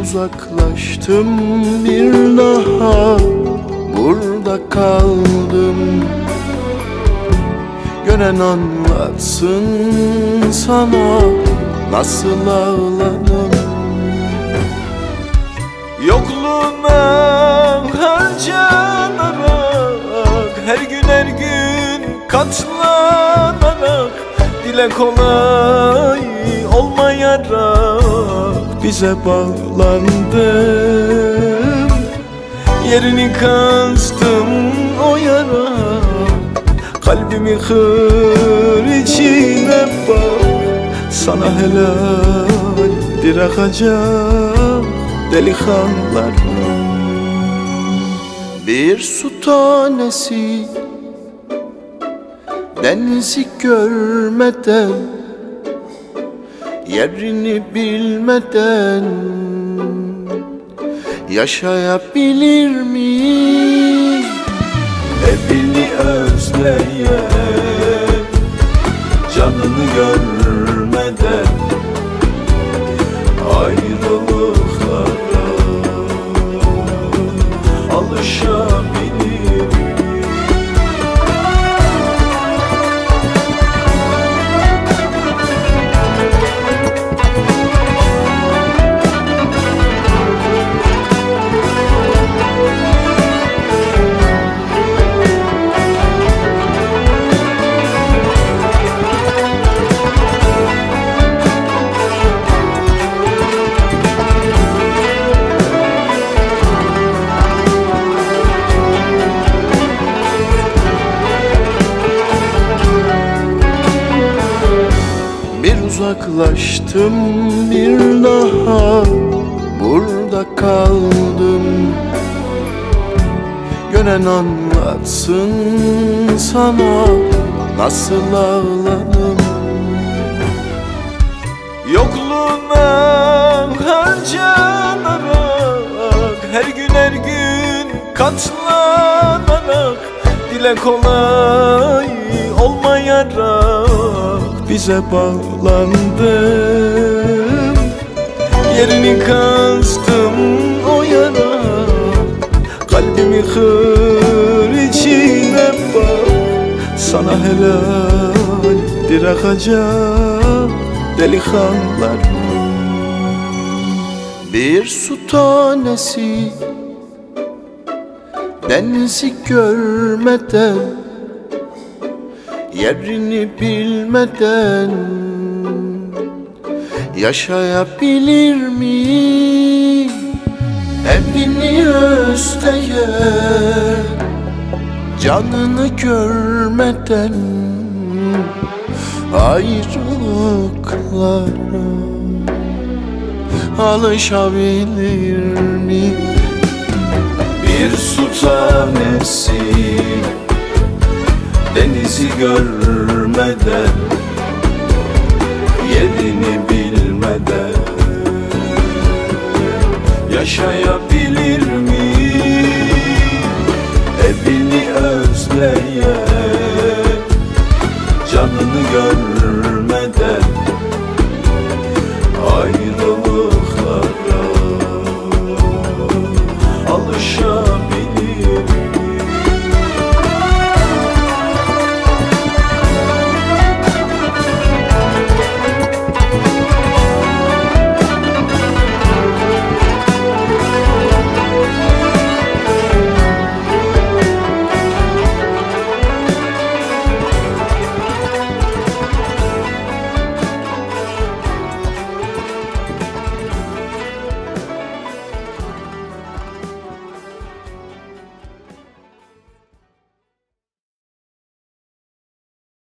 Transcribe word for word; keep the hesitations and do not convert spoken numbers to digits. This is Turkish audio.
uzaklaştım, bir daha burada kaldım. Gören anlatsın sana nasıl ağladım. Yokluğuna harcanarak, her gün her gün katlanarak, dile kolay olmayarak bize bağlandım. Yerini kazdım o yara, kalbimi kır, içine bak. Sana helaldir akacak delikanlar. Bir su tanesi denizi görmeden, yerini bilmeden yaşayabilir mi? Evini özleyen, canını görmeden ayrılıklara alışabilir mi? Uzaklaştım, bir daha burada kaldım. Gören anlatsın sana nasıl ağladım. Yokluğuna harcanarak, her gün her gün katlanarak, dile kolay olmayarak bize bağlandım. Yerini kazdım o yara, kalbimi kır, içine bak. Sana helaldir akacak delikanlar. Bir su tanesi denizi görmeden, yerini bilmeden yaşayabilir mi? Evini özleyen, canını görmeden ayrılıklara alışabilir mi? Bir su tanesi denizi görmeden, yerini bilmeden yaşayabilir mi? Evini özleyen,